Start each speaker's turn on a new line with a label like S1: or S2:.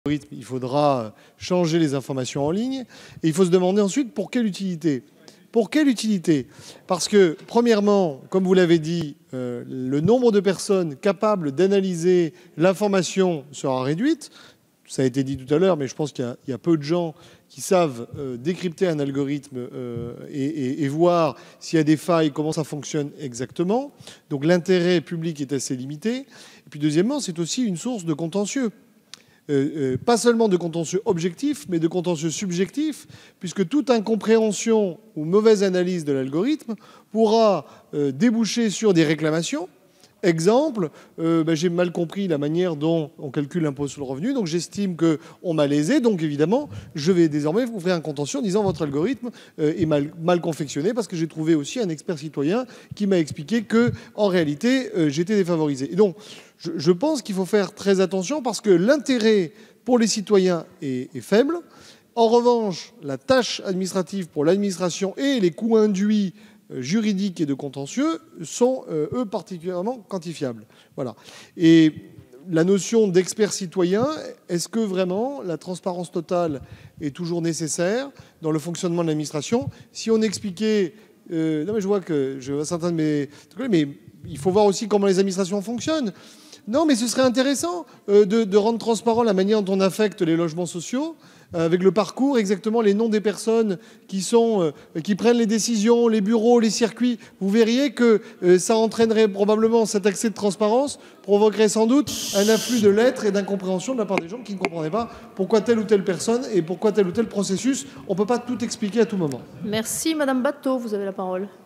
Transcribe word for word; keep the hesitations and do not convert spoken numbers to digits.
S1: Il faudra changer les informations en ligne et il faut se demander ensuite pour quelle utilité. Pour quelle utilité? Parce que, premièrement, comme vous l'avez dit, euh, le nombre de personnes capables d'analyser l'information sera réduite. Ça a été dit tout à l'heure, mais je pense qu'il y, y a peu de gens qui savent euh, décrypter un algorithme euh, et, et, et voir s'il y a des failles, comment ça fonctionne exactement. Donc l'intérêt public est assez limité. Et puis deuxièmement, c'est aussi une source de contentieux. Euh, euh, pas seulement de contentieux objectifs, mais de contentieux subjectifs, puisque toute incompréhension ou mauvaise analyse de l'algorithme pourra euh, déboucher sur des réclamations. Exemple, euh, ben, j'ai mal compris la manière dont on calcule l'impôt sur le revenu, donc j'estime qu'on m'a lésé, donc évidemment, je vais désormais vous ouvrir un contentieux en disant votre algorithme euh, est mal, mal confectionné, parce que j'ai trouvé aussi un expert citoyen qui m'a expliqué que, en réalité, euh, j'étais défavorisé. Et donc, je, je pense qu'il faut faire très attention, parce que l'intérêt pour les citoyens est, est faible. En revanche, la tâche administrative pour l'administration et les coûts induits juridiques et de contentieux sont, euh, eux, particulièrement quantifiables. Voilà. Et la notion d'expert citoyen, est-ce que vraiment la transparence totale est toujours nécessaire dans le fonctionnement de l'administration? Si on expliquait... Euh, non, mais je vois que je vois certains de mes... Mais il faut voir aussi comment les administrations fonctionnent. Non, mais ce serait intéressant euh, de, de rendre transparent la manière dont on affecte les logements sociaux, avec le parcours, exactement les noms des personnes qui, sont, euh, qui prennent les décisions, les bureaux, les circuits. Vous verriez que euh, ça entraînerait probablement, cet accès de transparence provoquerait sans doute un afflux de lettres et d'incompréhension de la part des gens qui ne comprendraient pas pourquoi telle ou telle personne et pourquoi tel ou tel processus. On ne peut pas tout expliquer à tout moment.
S2: Merci Madame Batteau, vous avez la parole.